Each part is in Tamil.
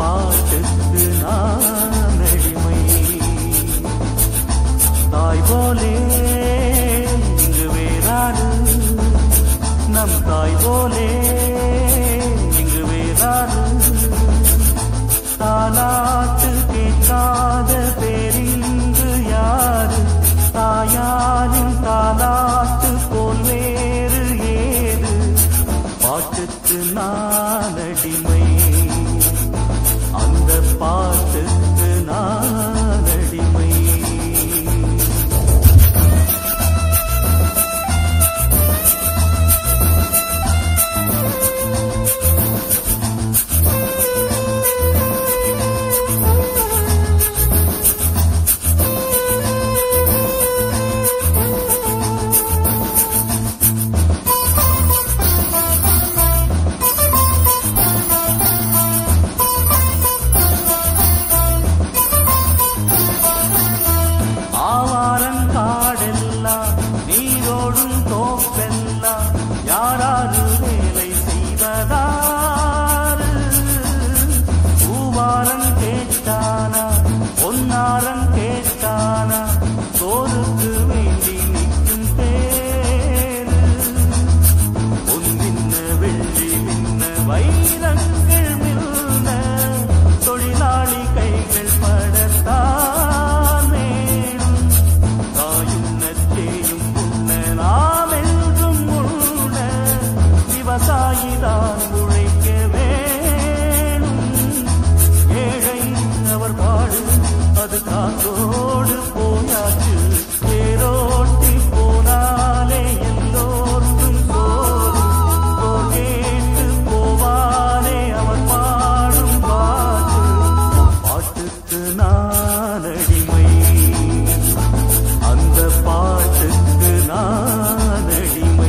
பாட்டுக்கு நான் அடிமை. தாய் போலே இங்கு வேறாரு, நம் தாய் போலே இங்கு வேறாரு. தாலாட்டு கேட்காத பேரிங்கு யாரு, தாயாரின் தாலாட்டு போல் வேறு ஏது. பாட்டுக்கு நான் அடிமை, அந்த பாட்டுக்கு நான் அடிமை. யாராரு வேலை செய்வதாரு, பூவாரம் கேட்டானா பொன்னாரம் கேட்டானா, சோருக்கு வேண்டி நிற்கும் பேரு. பொன்னின்ன வெள்ளி மின்ன வைரங்கள் மில்ல, தொழிலாளி கைகள் படத்தான் வேணும். தாயும் நச்சேயும் புண்ண நாமென்றும் உள்ள, விவசாயிதான் உழைக்க வேணும். ஏழை அவர் பாடு அது காத்தோடு போயாச்சு, தேரோட்டி போனாலே எல்லோருக்கும் சோறு. போர் கேட்டு போவானே அவர் பாடும் பாட்டு. பாட்டுக்கு நான் அடிமை, அந்த பாட்டுக்கு நான் அடிமை.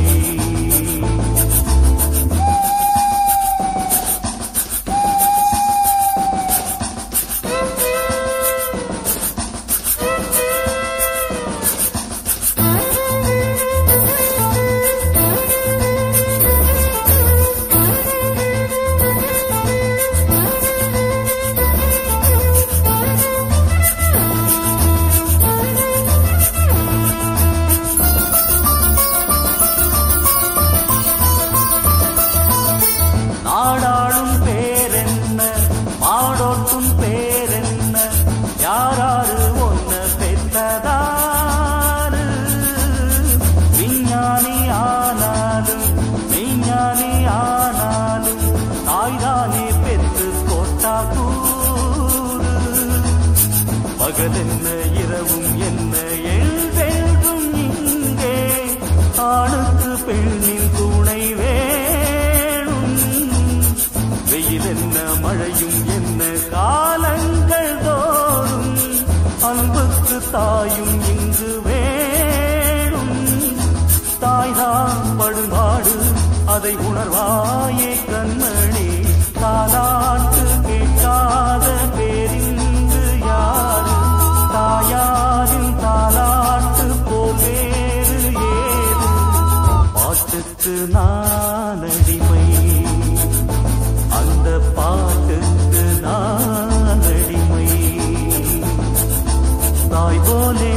நாடாளும் பேரென்ன, மாடோட்டும் பேரென்ன, யாராரு ஒன்ன பெற்றதாரு. விஞ்ஞானி ஆனாலும் விஞ்ஞானி ஆனாலும், தாய்தானே பெற்று போட்டா கூறு. பகலென்ன இரவும் என்ன எழுதெழுதும் இங்கே, ஆணுக்கு பெண்ணின் துணை வேணும். வெயில் என்ன மழையும் என்ன காலங்கள் தோறும், அன்புக்கு தாயும் இங்கு வேணும். தாய்தான் படுபாடு அதை உணர்வாயே கண்மணி, தாலாட்டு கேட்காத பேரிங்கு யாரு, தாயாரின் தாலாட்டு போல் வேறு ஏது. பாட்டுக்கு நான் அடிமை, அந்த பாட்டுக்கு நான் அடிமை. தாய் போலே